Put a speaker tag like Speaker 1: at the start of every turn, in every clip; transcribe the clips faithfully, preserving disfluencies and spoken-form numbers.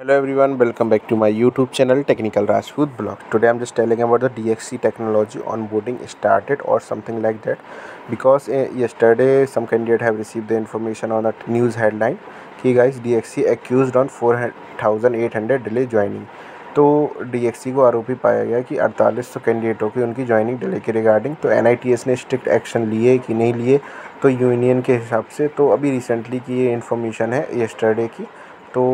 Speaker 1: Hello everyone, welcome back to my YouTube channel Technical Rajput Blog. Today I'm just telling about the D X C technology onboarding started or something like that, because uh, yesterday some candidate have received the information on a news headline कि guys D X C accused on four thousand eight hundred delay joining. तो D X C को आरोपी पाया गया कि अड़तालीस सौ कैंडिडेटों की उनकी ज्वाइनिंग डिले के रिगार्डिंग। तो N I T S ने स्ट्रिक्ट एक्शन लिए कि नहीं लिए, तो यूनियन के हिसाब से तो अभी रिसेंटली की ये इन्फॉर्मेशन है येस्टरडे की। तो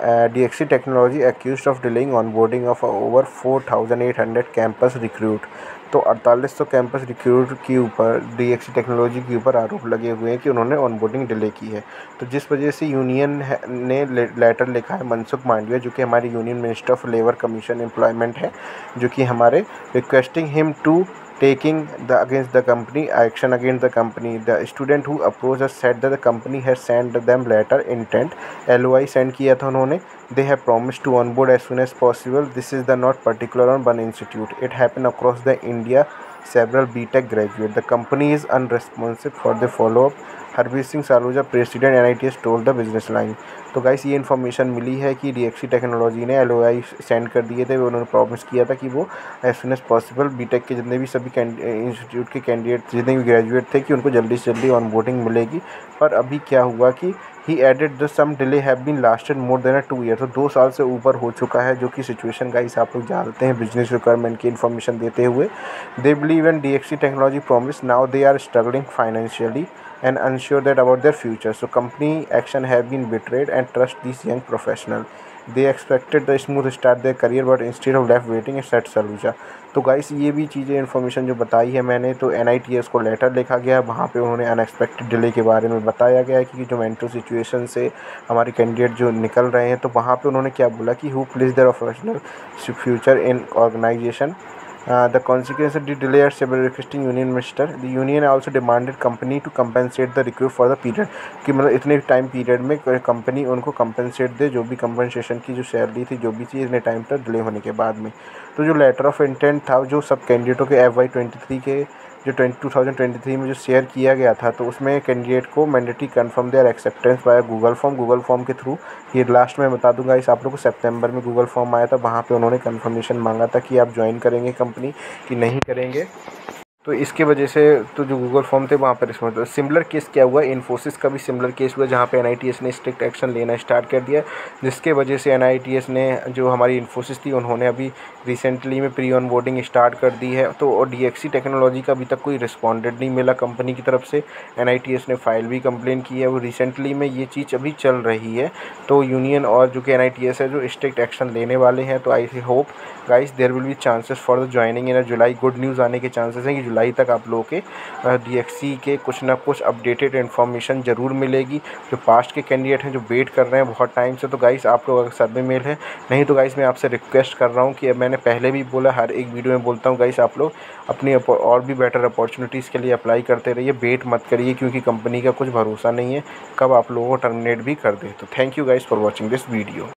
Speaker 1: D X C technology accused of delaying onboarding of over four thousand eight hundred campus recruit. तो अड़तालीस सौ कैंपस रिक्रूट के ऊपर D X C टेक्नोलॉजी के ऊपर आरोप लगे हुए हैं कि उन्होंने ऑनबोर्डिंग डिले की है। तो जिस वजह से यूनियन ने ले, लेटर लिखा है मनसुख मांडविया, जो कि हमारे union minister of labour commission employment है, जो कि हमारे requesting him to taking the against the company action against the company. The student who approached us said that the company has sent them letter intent L O I send किया था उन्होंने. They have promised to onboard as soon as possible. This is the not particular on one institute. It happened across the India. Several B Tech graduate. The company is unresponsive for the follow-up. Harbir Singh Saluja president N I T S told the Business Line. तो guys ये information मिली है कि D X C technology ने L O I send कर दिए थे। उन्होंने प्रॉमिस किया था कि वो as soon as possible B Tech के जितने भी सभी इंस्टीट्यूट के कैंडिडेट जितने भी ग्रेजुएट थे कि उनको जल्दी से जल्दी ऑनबोर्डिंग मिलेगी। पर अभी क्या हुआ कि he added the some delay have been lasted more than a two year. तो दो साल से ऊपर हो चुका है, जो कि सिचुएशन गाइस आप लोग जानते हैं बिजनेस रिक्वायरमेंट की इन्फॉर्मेशन देते हुए। They believe in D X C technology promise, now they are struggling financially and unsure that about their future. So company action have been betrayed and trust these young professional. They expected the smooth start their career but instead of left waiting and said Saluja. तो guys ये भी चीज़ें information जो बताई है मैंने, तो N I T S को लेटर लिखा गया है, वहाँ पे उन्होंने अनएक्सपेक्टेड डिले के बारे में बताया गया है कि जो मेंटल सिचुएशन से हमारे कैंडिडेट जो निकल रहे हैं, तो वहाँ पे उन्होंने क्या बोला कि who place their professional future in organisation. Uh, the consequence of the delay are several requesting union minister. The union also demanded company to compensate the recruit for the period. कि मतलब इतने टाइम पीरियड में company उनको compensate दे, जो भी compensation की जो सैलरी थी, जो भी चीज़ इतने टाइम तक डिले होने के बाद में। तो जो लेटर ऑफ इंटेंट था, जो सब कैंडिडेटों के एफ वाई ट्वेंटी थ्री के जो टू थाउजेंड ट्वेंटी थ्री में जो शेयर किया गया था, तो उसमें कैंडिडेट को mandatory confirm their acceptance by Google form Google form के थ्रू। ये लास्ट में बता दूंगा इस आप लोग को, सितंबर में गूगल फॉर्म आया था, वहाँ पे उन्होंने कन्फर्मेशन मांगा था कि आप ज्वाइन करेंगे कंपनी कि नहीं करेंगे। तो इसके वजह से तो जो गूगल फॉर्म थे वहाँ पर रिस्पॉन्स। तो सिमिलर केस क्या हुआ, इन्फोसिस का भी सिमिलर केस हुआ, जहाँ पे N I T S ने स्ट्रिक्ट एक्शन लेना स्टार्ट कर दिया, जिसके वजह से N I T S ने जो हमारी इन्फोसिस थी उन्होंने अभी रिसेंटली में प्री ऑन बोर्डिंग स्टार्ट कर दी है। तो और D X C टेक्नोलॉजी का अभी तक कोई रिस्पॉन्डेड नहीं मिला कंपनी की तरफ से। N I T S ने फाइल भी कंप्लेन की है, वो रिसेंटली में ये चीज़ अभी चल रही है। तो यूनियन और जो कि N I T S है जो स्ट्रिक्ट एक्शन लेने वाले हैं। तो I hope guys there will be chances for the joining in July. Good news आने के चांसेस हैं कि जुलाई तक आप लोगों के D X C के कुछ ना कुछ अपडेटेड इन्फॉर्मेशन ज़रूर मिलेगी। जो पास्ट के कैंडिडेट हैं जो वेट कर रहे हैं बहुत टाइम से, तो गाइस आप लोग अगर सर्वे मेल है नहीं, तो गाइस मैं आपसे रिक्वेस्ट कर रहा हूँ कि मैंने पहले भी बोला, हर एक वीडियो में बोलता हूँ गाइस, आप लोग अपनी और भी बेटर अपॉर्चुनिटीज़ के लिए अप्लाई करते रहिए, वेट मत करिए, क्योंकि कंपनी का कुछ भरोसा नहीं है कब आप लोगों को टर्मिनेट भी कर दे। तो thank you guys for watching this video.